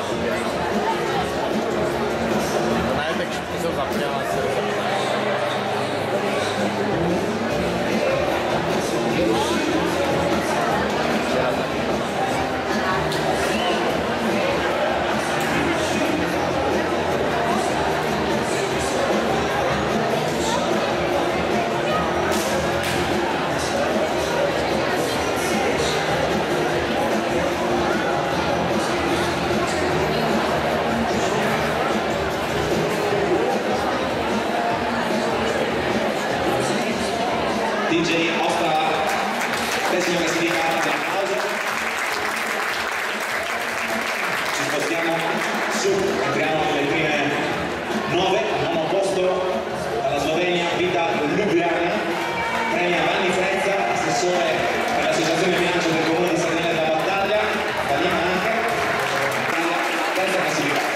Najlepek všichni jsou zapřáli. DJ mostra decima classificata del applauso. Ci spostiamo su, entriamo nelle prime 9, al nono posto dalla Slovenia Vita Ljubljana, premia Vanni Frezza, assessore per l'associazione bilancio del comune di Sardegna della Battaglia, italiana anche, alla terza classificata.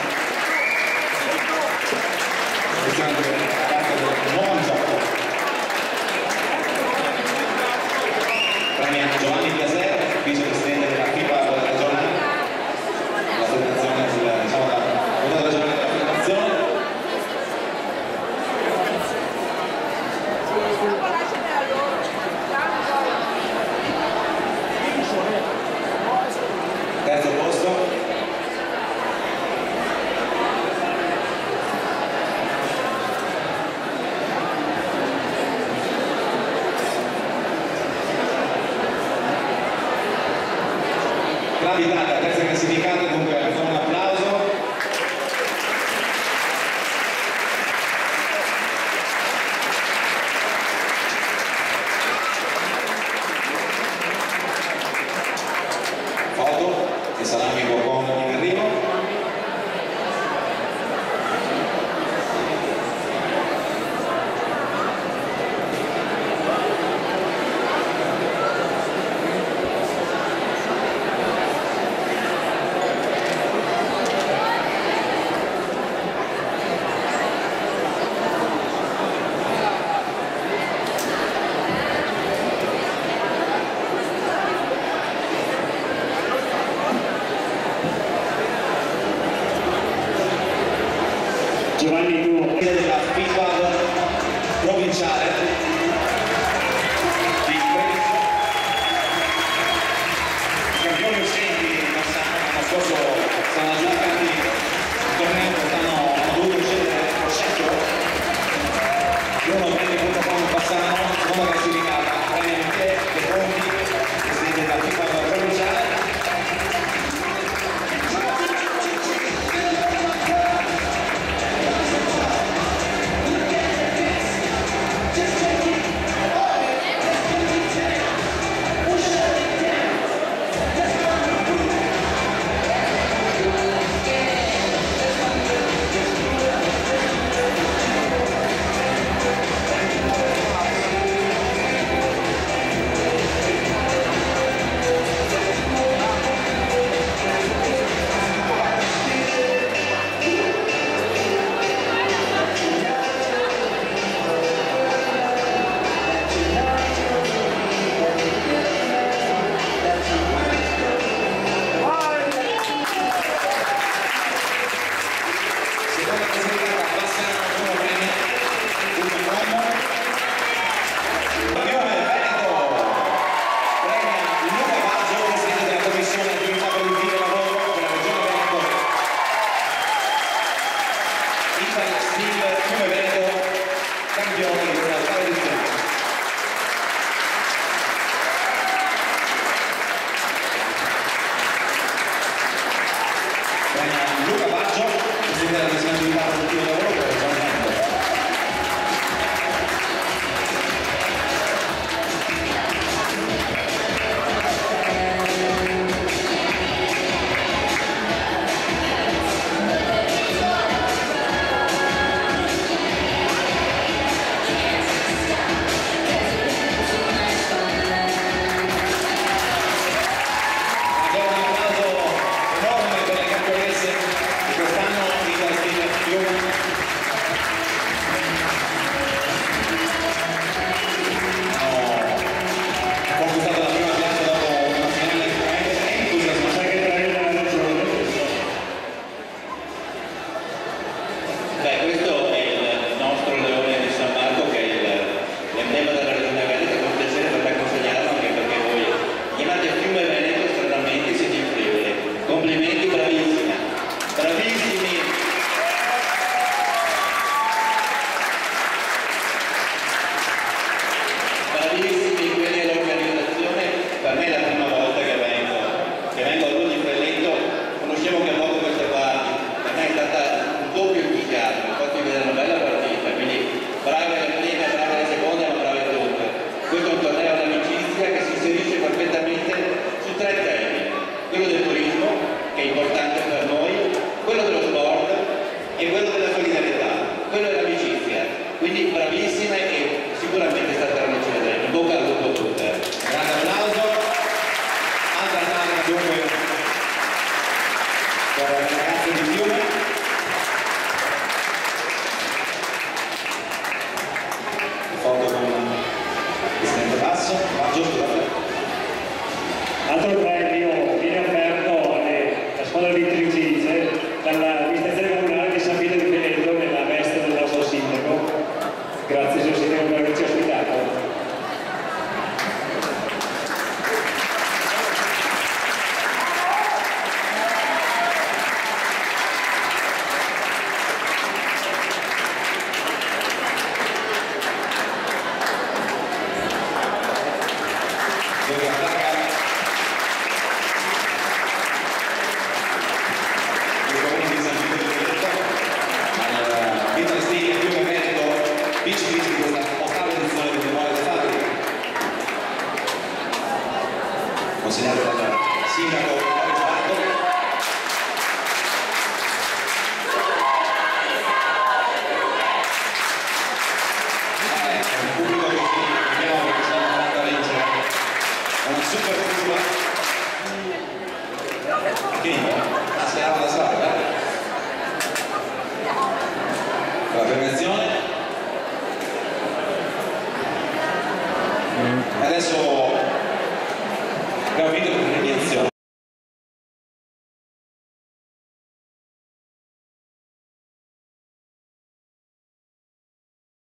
Questo è la carta del nuovo gioco. Premia Giovanni Piaser, vicepresidente della FIPA regionale, la federazione, diciamo la comunità regionale della federazione. Terzo posto. L'Italia, terza classificata, dunque ancora un applauso. Foto e salami Bocon in arrivo. Giovanni Duo della FIPA provinciale.